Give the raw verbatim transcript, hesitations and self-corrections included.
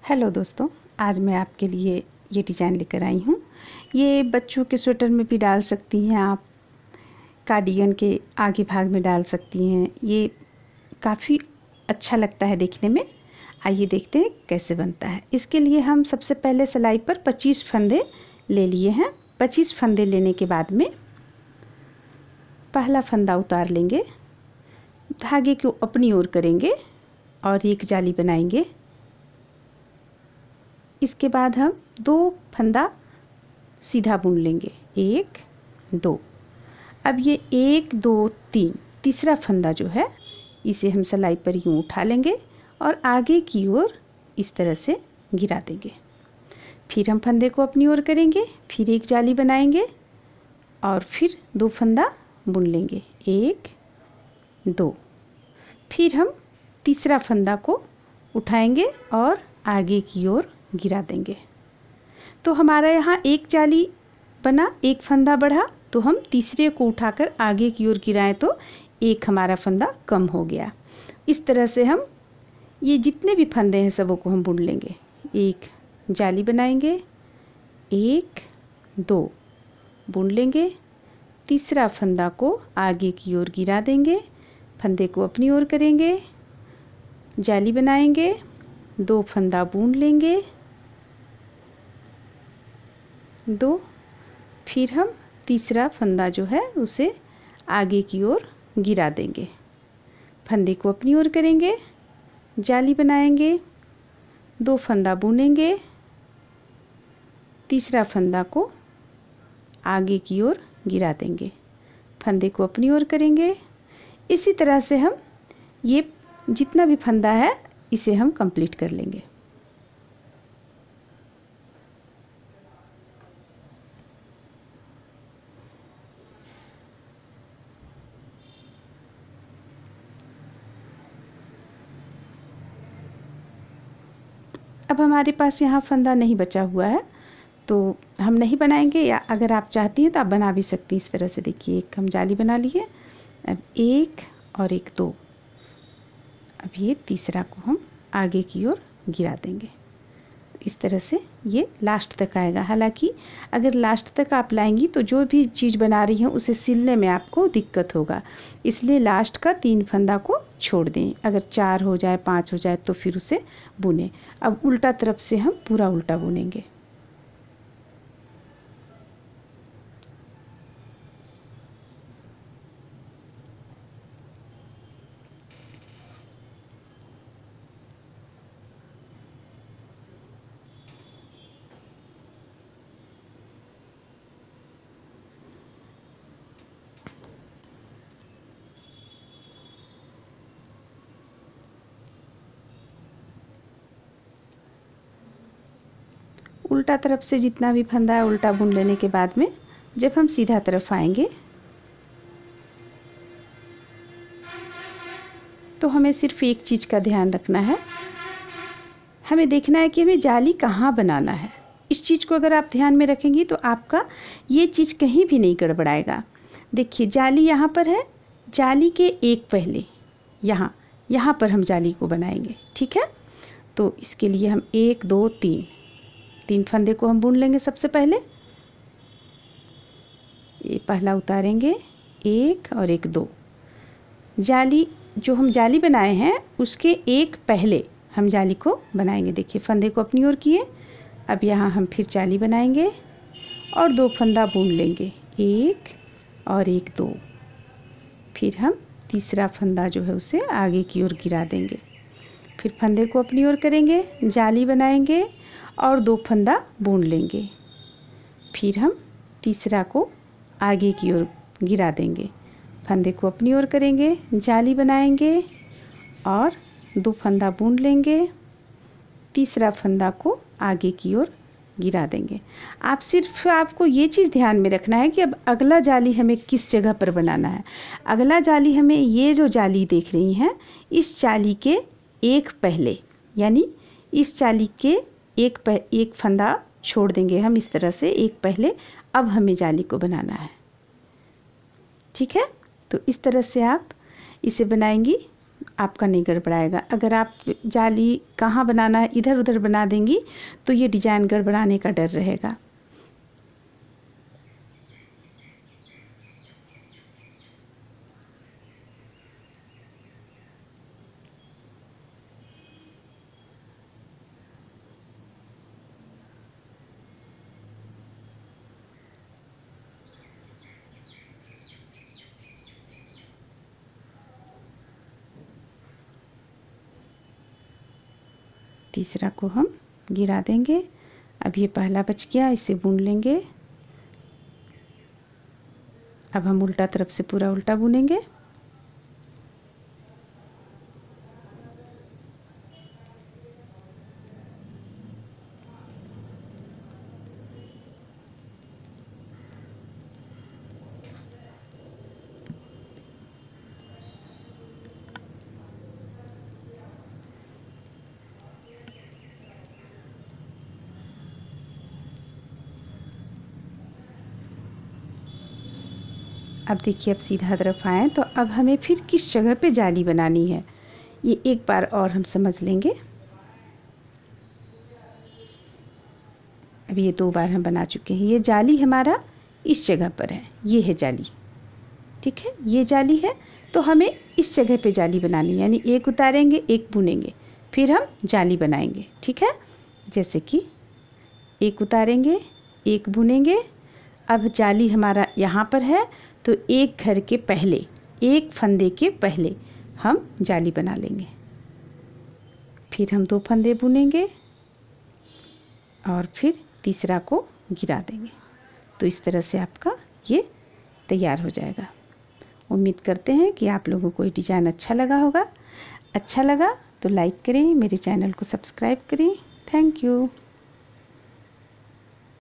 Hello दोस्तों, आज मैं आपके लिए ये डिज़ाइन लेकर आई हूँ। ये बच्चों के स्वेटर में भी डाल सकती हैं आप, कार्डिगन के आगे भाग में डाल सकती हैं। ये काफ़ी अच्छा लगता है देखने में। आइए देखते हैं कैसे बनता है। इसके लिए हम सबसे पहले सिलाई पर पच्चीस फंदे ले लिए हैं। पच्चीस फंदे लेने के बाद में पहला फंदा उतार लेंगे, धागे को अपनी ओर करेंगे और एक जाली बनाएंगे। इसके बाद हम दो फंदा सीधा बुन लेंगे, एक दो। अब ये एक दो तीन, तीसरा फंदा जो है इसे हम सिलाई पर यूँ उठा लेंगे और आगे की ओर इस तरह से गिरा देंगे। फिर हम फंदे को अपनी ओर करेंगे, फिर एक जाली बनाएंगे और फिर दो फंदा बुन लेंगे, एक दो। फिर हम तीसरा फंदा को उठाएंगे और आगे की ओर गिरा देंगे। तो हमारा यहाँ एक जाली बना, एक फंदा बढ़ा, तो हम तीसरे को उठाकर आगे की ओर गिराएं तो एक हमारा फंदा कम हो गया। इस तरह से हम ये जितने भी फंदे हैं सबों को हम बुन लेंगे। एक जाली बनाएंगे, एक दो बुन लेंगे, तीसरा फंदा को आगे की ओर गिरा देंगे, फंदे को अपनी ओर करेंगे, जाली बनाएंगे, दो फंदा बुन लेंगे, दो। फिर हम तीसरा फंदा जो है उसे आगे की ओर गिरा देंगे, फंदे को अपनी ओर करेंगे, जाली बनाएंगे, दो फंदा बुनेंगे, तीसरा फंदा को आगे की ओर गिरा देंगे, फंदे को अपनी ओर करेंगे। इसी तरह से हम ये जितना भी फंदा है इसे हम कंप्लीट कर लेंगे। अब हमारे पास यहाँ फंदा नहीं बचा हुआ है तो हम नहीं बनाएंगे, या अगर आप चाहती हैं तो आप बना भी सकती हैं। इस तरह से देखिए, एक हम जाली बना लिए, अब एक और एक दो। अब ये तीसरा को हम आगे की ओर गिरा देंगे। इस तरह से ये लास्ट तक आएगा। हालांकि अगर लास्ट तक आप लाएंगी तो जो भी चीज़ बना रही हैं उसे सिलने में आपको दिक्कत होगा, इसलिए लास्ट का तीन फंदा को छोड़ दें। अगर चार हो जाए, पाँच हो जाए तो फिर उसे बुनें। अब उल्टा तरफ से हम पूरा उल्टा बुनेंगे। उल्टा तरफ से जितना भी फंदा है उल्टा बुन लेने के बाद में जब हम सीधा तरफ आएंगे तो हमें सिर्फ एक चीज़ का ध्यान रखना है। हमें देखना है कि हमें जाली कहाँ बनाना है। इस चीज़ को अगर आप ध्यान में रखेंगी तो आपका ये चीज़ कहीं भी नहीं गड़बड़ाएगा। देखिए, जाली यहाँ पर है, जाली के एक पहले यहाँ यहाँ पर हम जाली को बनाएंगे, ठीक है। तो इसके लिए हम एक दो तीन तीन फंदे को हम बुन लेंगे। सबसे पहले ये पहला उतारेंगे, एक और एक दो। जाली जो हम जाली बनाए हैं उसके एक पहले हम जाली को बनाएंगे। देखिए, फंदे को अपनी ओर किए, अब यहाँ हम फिर जाली बनाएंगे और दो फंदा बुन लेंगे, एक और एक दो। फिर हम तीसरा फंदा जो है उसे आगे की ओर गिरा देंगे, फिर फंदे को अपनी ओर करेंगे, जाली बनाएंगे और दो फंदा बुन लेंगे। फिर हम तीसरा को आगे की ओर गिरा देंगे, फंदे को अपनी ओर करेंगे, जाली बनाएंगे और दो फंदा बुन लेंगे, तीसरा फंदा को आगे की ओर गिरा देंगे। आप सिर्फ आपको ये चीज़ ध्यान में रखना है कि अब अगला जाली हमें किस जगह पर बनाना है। अगला जाली हमें ये जो जाली देख रही हैं इस जाली के एक पहले, यानी इस जाली के एक पह, एक फंदा छोड़ देंगे हम इस तरह से, एक पहले। अब हमें जाली को बनाना है, ठीक है। तो इस तरह से आप इसे बनाएंगी आपका नहीं गड़बड़ाएगा। अगर आप जाली कहाँ बनाना है इधर उधर बना देंगी तो ये डिज़ाइन गड़बड़ाने का डर रहेगा। तीसरा को हम गिरा देंगे। अब ये पहला बच गया, इसे बुन लेंगे। अब हम उल्टा तरफ से पूरा उल्टा बुनेंगे। अब देखिए अब सीधा तरफ आए तो अब हमें फिर किस जगह पे जाली बनानी है ये एक बार और हम समझ लेंगे। अब ये दो बार हम बना चुके हैं। ये जाली हमारा इस जगह पर है, ये है जाली, ठीक है, ये जाली है। तो हमें इस जगह पे जाली बनानी है, यानी एक उतारेंगे एक बुनेंगे फिर हम जाली बनाएंगे, ठीक है। जैसे कि एक उतारेंगे एक बुनेंगे। अब जाली हमारा यहाँ पर है तो एक घर के पहले, एक फंदे के पहले हम जाली बना लेंगे। फिर हम दो फंदे बुनेंगे और फिर तीसरा को गिरा देंगे। तो इस तरह से आपका ये तैयार हो जाएगा। उम्मीद करते हैं कि आप लोगों को ये डिज़ाइन अच्छा लगा होगा। अच्छा लगा तो लाइक करें, मेरे चैनल को सब्सक्राइब करें। Thank you.